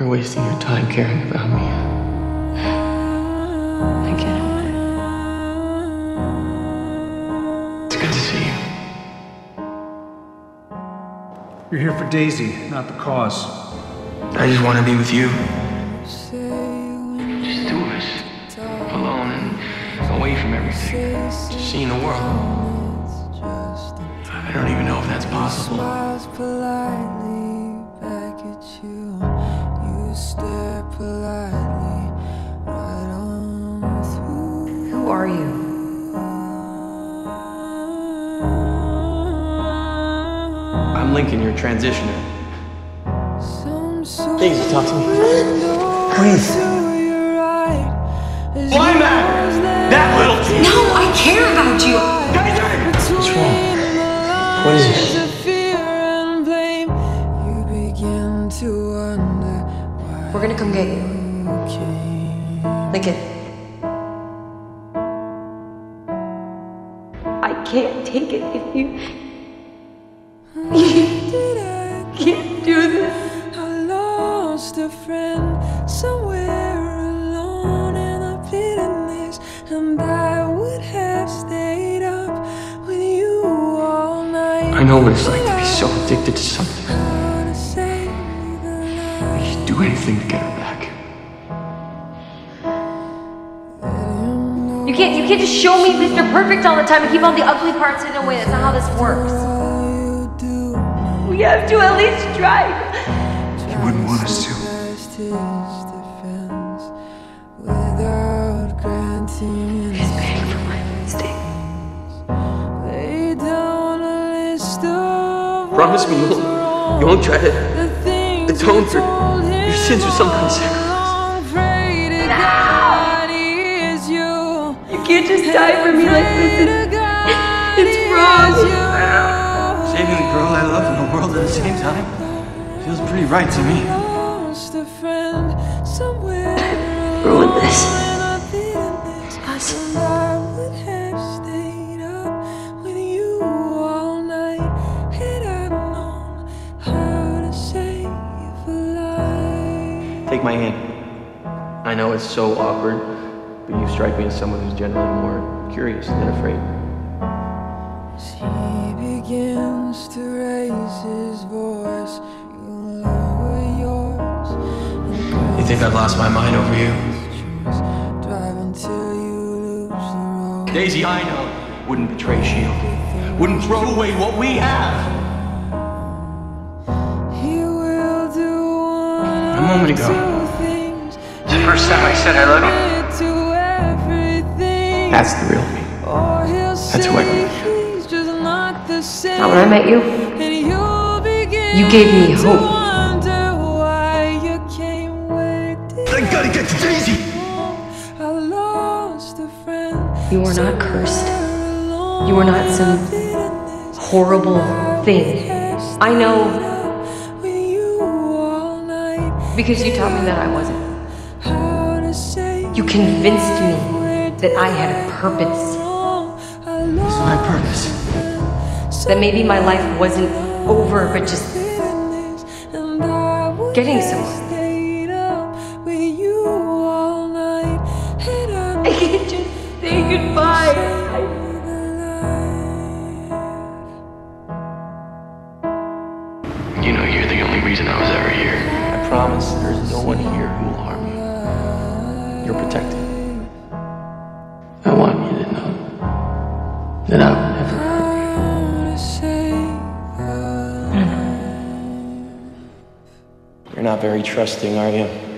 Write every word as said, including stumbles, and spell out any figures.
You're wasting your time caring about me. I can't help it. It's good to see you. You're here for Daisy, not the cause. I just want to be with you. Just two of us. Alone and away from everything. Just seeing the world. I don't even know if that's possible. Who are you? I'm Lincoln, your transitioner. Daisy, talk to me. Please. Why matter? That little kid. No, I care about you. Daisy! What's wrong? What is it? We're gonna come get you. Lincoln. I can't take it if you... You can't do this. I lost a friend somewhere alone in the bitterness, and I would have stayed up with you all night. I know what it's like to be so addicted to something. You'd do anything to get her back. You can't, you can't just show me Mister Perfect all the time and keep all the ugly parts hidden away. That's not how this works. We have to at least try. You wouldn't want us to. He's paying for my mistakes. Promise me you won't, you won't try to atone for your sins with some kind of sacrifice. You can't just die for me like this. It's, it's wrong. Saving the girl I love and the world at the same time feels pretty right to me. Ruin this. Us. Take my hand. I know it's so awkward, but you strike me as someone who's generally more curious than afraid. He begins to raise his voice. You lower yours. You think I've lost my mind over you? Drive until you lose the road. Daisy, I know, wouldn't betray Shield. Wouldn't throw away what we have. He will do one A moment ago, things. it's the first time I said I love you. To everything. That's the real me. Or he'll That's who I say am. he's just not the same. Now, when I met you, And you'll begin you gave me to hope. wonder why you came where it did. I gotta get to Daisy! I lost a friend. You are not cursed. You are not some horrible thing. I know because you taught me that I wasn't. You convinced me that I had a purpose. What's my purpose? That maybe my life wasn't over, but just getting somewhere. I can't just say goodbye. You know you're the only reason I was ever here. I promise there's no one here who will harm you. You're protected. I want you to know that I will never hurt you. You're not very trusting, are you?